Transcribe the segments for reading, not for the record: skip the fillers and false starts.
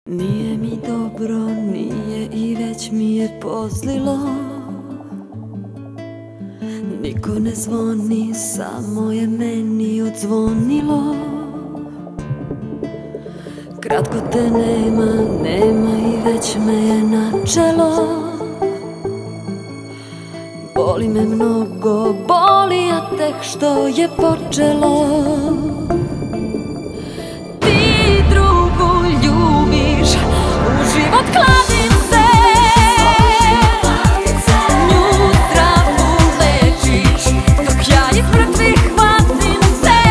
Nije mi dobro, nije i već mi je pozlilo. Niko ne zvoni, samo je meni odzvonilo. Kratko te nema, nema i već me je načelo. Boli me mnogo, boli, a tek što je počelo. Ti drugu ljubiš, u život kladim se. Nju zdravu lečiš, dok ja iz mrtvih vadim se.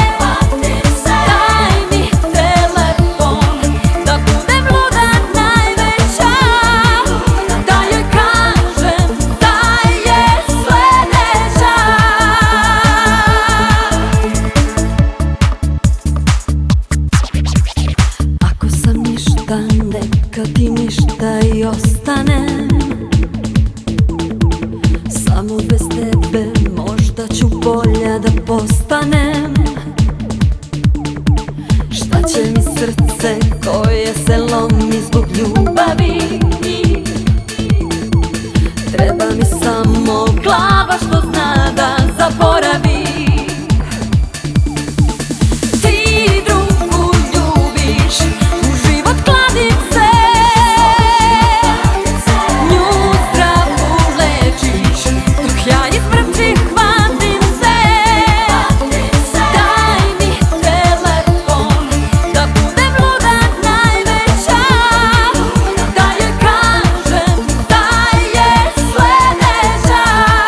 Daj mi telefon, da budem luda najveća, da joj kažem da je sledeća. Ako sam ništa, neka ti ništa i ostanem. Samo bez tebe možda ću bolja da postanem. Šta će mi srce koje se lomi zbog ljubavi? Treba mi samo glava što zna da zaboravi. Ti drugu ljubiš, u život kladim se. Nju zdravu lečiš, dok ja iz mrtvih vadim se. Daj mi telefon, da budem luda najveća, da joj kažem da je sledeća.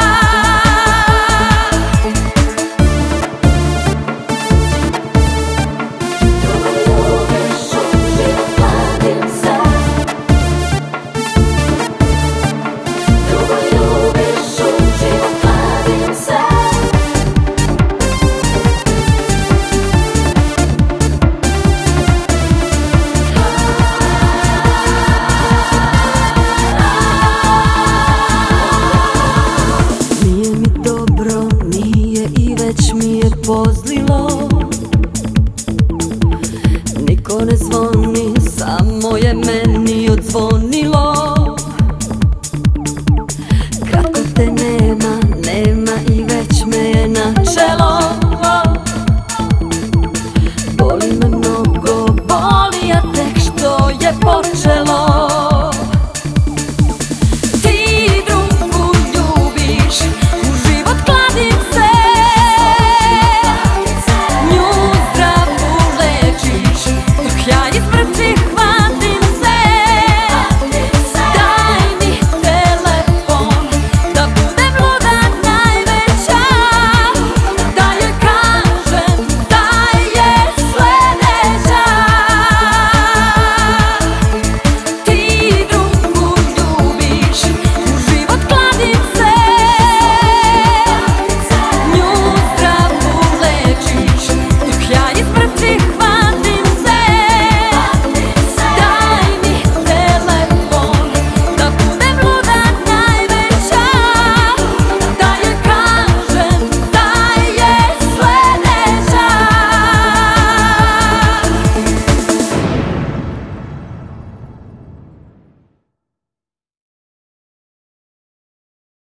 Drugo ljubiš, u život kladim se. Nije mi dobro, nije i već mi je pozlilo. Niko ne zvoni, samo je meni